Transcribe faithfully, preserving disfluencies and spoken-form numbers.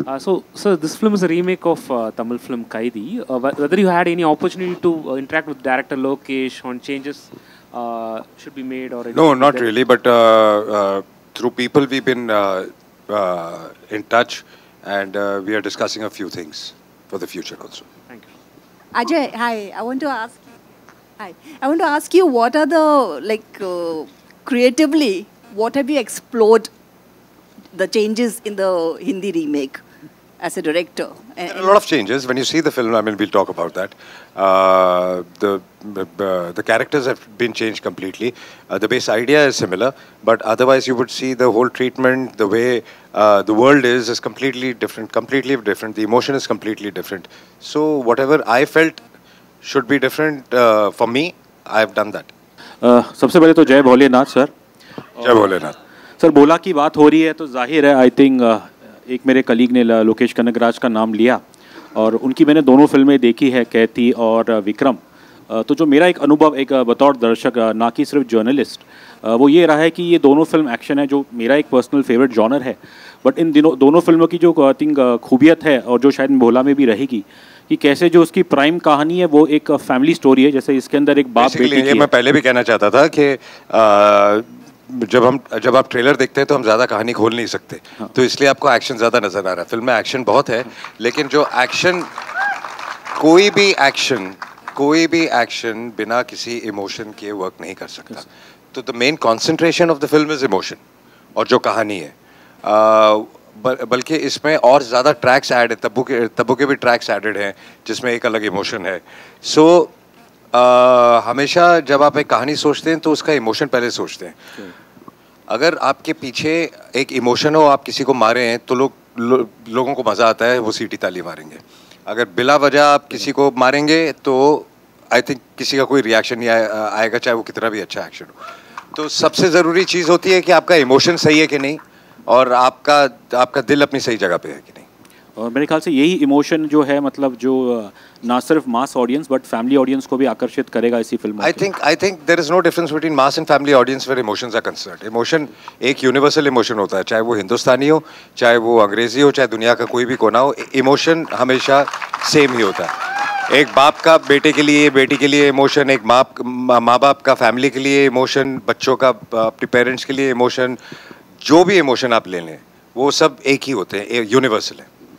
Uh, so, so this film is a remake of uh, Tamil film Kaidi. Uh, wh- whether you had any opportunity to uh, interact with director Lokesh on changes uh, should be made or No, anything not that- really. But uh, uh, through people, we've been uh, uh, in touch, and uh, we are discussing a few things for the future also. Thank you. Ajay, hi. I want to ask. Hi. I want to ask you, what are the like uh, creatively? What have you explored? The changes in the Hindi remake as a director. There are a lot of changes. When you see the film, I mean, we'll talk about that. Uh, the uh, the characters have been changed completely. Uh, the base idea is similar, but otherwise you would see the whole treatment, the way uh, the world is, is completely different, completely different. The emotion is completely different. So whatever I felt should be different uh, for me, I've done that. Uh, सबसे पहले तो जय Bholenath sir. जय Bholenath. Sir बोला की बात हो रही है तो जाहिर है आई थिंक एक मेरे कलीग ने लोकेश कनगराज का नाम लिया और उनकी मैंने दोनों फिल्में देखी है, कैथी और विक्रम. तो जो मेरा एक अनुभव एक बतौर दर्शक ना कि सिर्फ जर्नलिस्ट, वो ये रहा है कि ये दोनों फिल्म एक्शन है जो मेरा एक पर्सनल फेवरेट जॉनर है. बट इन दिनों दोनों फिल्मों की जो आई थिंक खूबियत है और जो शायद भोला में भी रहेगी कि कैसे जो उसकी प्राइम कहानी है वो एक फैमिली स्टोरी है. जैसे इसके अंदर एक बाप बेटी की, ये मैं पहले भी कहना चाहता था कि जब हम जब आप ट्रेलर देखते हैं तो हम ज़्यादा कहानी खोल नहीं सकते. हाँ. तो इसलिए आपको एक्शन ज़्यादा नज़र आ रहा है. फिल्म में एक्शन बहुत है, लेकिन जो एक्शन कोई भी एक्शन कोई भी एक्शन बिना किसी इमोशन के वर्क नहीं कर सकता. तो the main concentration of the film is emotion और जो कहानी है. बल्कि इसमें और ज़्यादा ट्रैक्स ऐड है, तब्बू के तब्बू के भी ट्रैक्स एडेड हैं जिसमें एक अलग इमोशन है. सो so, Uh, हमेशा जब आप एक कहानी सोचते हैं तो उसका इमोशन पहले सोचते हैं. अगर आपके पीछे एक इमोशन हो, आप किसी को मारे हैं तो लोग लो, लोगों को मज़ा आता है, वो सीटी ताली मारेंगे. अगर बिला वजह आप किसी को मारेंगे तो आई थिंक किसी का कोई रिएक्शन नहीं आएगा, चाहे वो कितना भी अच्छा एक्शन हो. तो सबसे ज़रूरी चीज़ होती है कि आपका इमोशन सही है कि नहीं और आपका आपका दिल अपनी सही जगह पे है कि नहीं. और मेरे ख्याल से यही इमोशन जो है मतलब जो ना सिर्फ mass audience but family audience को भी आकर्षित करेगा इसी फिल्म में. I think I think there is no difference between mass and family audience where emotions are concerned. Emotion एक यूनिवर्सल इमोशन होता है, चाहे वो हिंदुस्तानी हो, चाहे वो अंग्रेजी हो, चाहे दुनिया का कोई भी कोना हो. इमोशन हमेशा सेम ही होता है. एक बाप का बेटे के लिए, बेटी के लिए इमोशन, एक माँ माँ बाप का फैमिली के लिए इमोशन, बच्चों का अपने पेरेंट्स के लिए इमोशन, जो भी इमोशन आप ले लें वो सब एक ही होते हैं, यूनिवर्सल है.